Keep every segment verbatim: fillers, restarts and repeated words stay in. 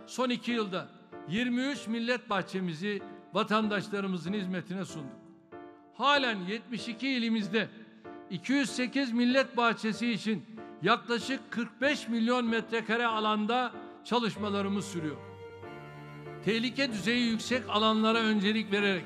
Son iki yılda yirmi üç millet bahçemizi vatandaşlarımızın hizmetine sunduk. Halen yetmiş iki ilimizde iki yüz sekiz millet bahçesi için yaklaşık kırk beş milyon metrekare alanda çalışmalarımız sürüyor. Tehlike düzeyi yüksek alanlara öncelik vererek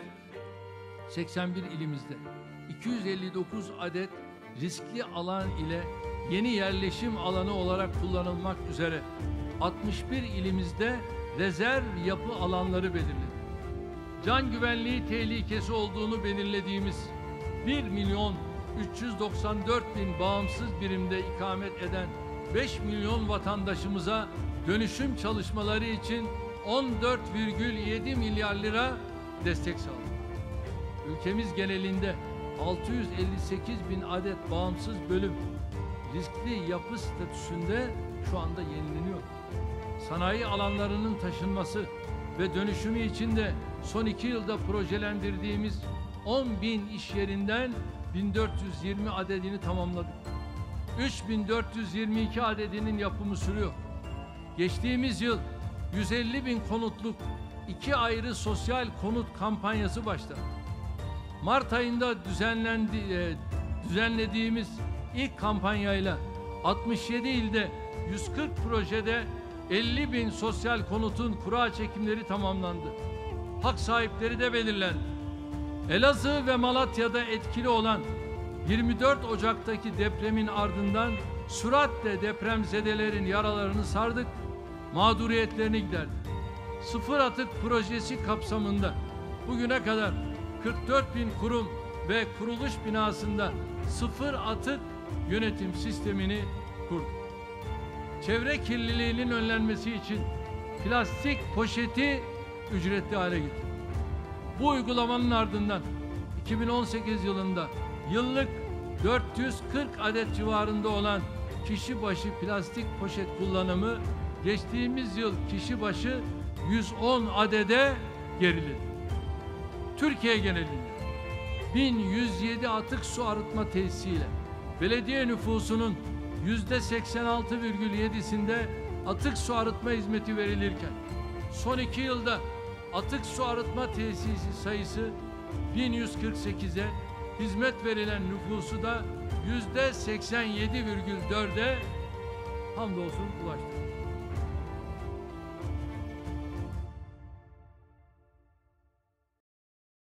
seksen bir ilimizde iki yüz elli dokuz adet riskli alan ile yeni yerleşim alanı olarak kullanılmak üzere altmış bir ilimizde rezerv yapı alanları belirledik. Can güvenliği tehlikesi olduğunu belirlediğimiz bir milyon üç yüz doksan dört bin bağımsız birimde ikamet eden beş milyon vatandaşımıza dönüşüm çalışmaları için on dört virgül yedi milyar lira destek sağladık. Ülkemiz genelinde altı yüz elli sekiz bin adet bağımsız bölüm riskli yapı statüsünde şu anda yenileniyor. Sanayi alanlarının taşınması ve dönüşümü için de son iki yılda projelendirdiğimiz on bin iş yerinden bin dört yüz yirmi adedini tamamladık. üç bin dört yüz yirmi iki adedinin yapımı sürüyor. Geçtiğimiz yıl yüz elli bin konutluk iki ayrı sosyal konut kampanyası başladı. Mart ayında düzenlendi, e, düzenlediğimiz ilk kampanyayla altmış yedi ilde yüz kırk projede elli bin sosyal konutun kura çekimleri tamamlandı. Hak sahipleri de belirlendi. Elazığ ve Malatya'da etkili olan yirmi dört Ocak'taki depremin ardından süratle depremzedelerin yaralarını sardık, mağduriyetlerini giderdik. Sıfır atık projesi kapsamında bugüne kadar kırk dört bin kurum ve kuruluş binasında sıfır atık yönetim sistemini kurduk. Çevre kirliliğinin önlenmesi için plastik poşeti ücretli hale getirdik. Bu uygulamanın ardından iki bin on sekiz yılında yıllık dört yüz kırk adet civarında olan kişi başı plastik poşet kullanımı geçtiğimiz yıl kişi başı yüz on adede geriledi. Türkiye genelinde bin yüz yedi atık su arıtma tesisiyle belediye nüfusunun yüzde seksen altı virgül yedisinde atık su arıtma hizmeti verilirken son iki yılda atık su arıtma tesisi sayısı bin yüz kırk sekize, hizmet verilen nüfusu da yüzde seksen yedi virgül dörde hamdolsun ulaştı.